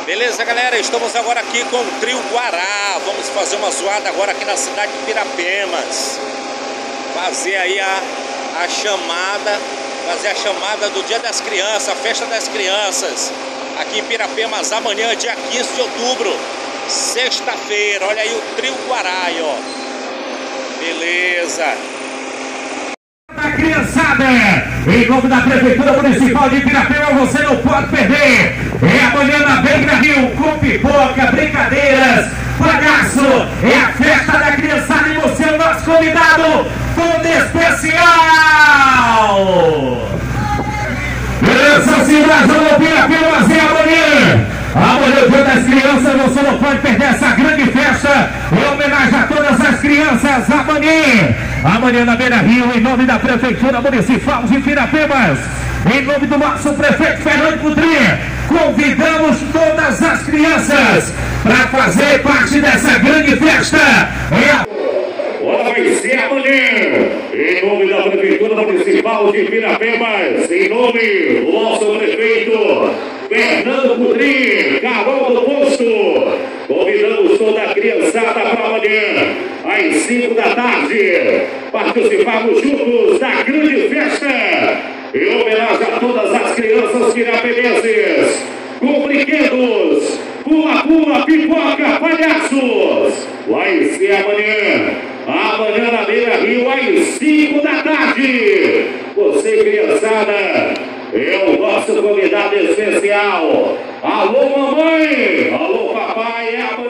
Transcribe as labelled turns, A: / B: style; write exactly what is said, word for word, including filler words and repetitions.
A: Beleza, galera? Estamos agora aqui com o Trio Guará. Vamos fazer uma zoada agora aqui na cidade de Pirapemas. Fazer aí a, a chamada, fazer a chamada do Dia das Crianças, a Festa das Crianças. Aqui em Pirapemas, amanhã, dia quinze de outubro, sexta-feira. Olha aí o Trio Guará aí, ó. Beleza.
B: A criançada, em nome da Prefeitura Municipal de Pirapemas, você não pode perder. É amanhã na Beira Rio, com pipoca, brincadeiras, palhaço. É a festa da criançada e você é o nosso convidado, todo especial. Beleza, cidade do Pirapemas, é amanhã. Amanhã, o Dia das Crianças, você não pode perder essa grande festa em homenagem a todas as crianças. Amanhã, amanhã na Beira Rio, em nome da Prefeitura Municipal de Pirapemas, em nome do nosso prefeito Fernando Coutrinho, convidamos todas as crianças para fazer parte dessa grande festa. Olha, vai ser amanhã, em nome da Prefeitura Municipal de Pirapemas, em nome do nosso prefeito Fernando Coutrinho, Carol do Posto, convidamos toda a criançada para amanhã, às cinco da tarde, participarmos juntos da grande festa, em homenagem a todas as crianças pirapemenses, com brinquedos, pula-pula, pipoca, palhaços. Vai ser amanhã, amanhã na Beira Rio, às cinco da tarde. Você, criançada, é o nosso convidado especial. Alô, mamãe! Alô, papai! É amanhã.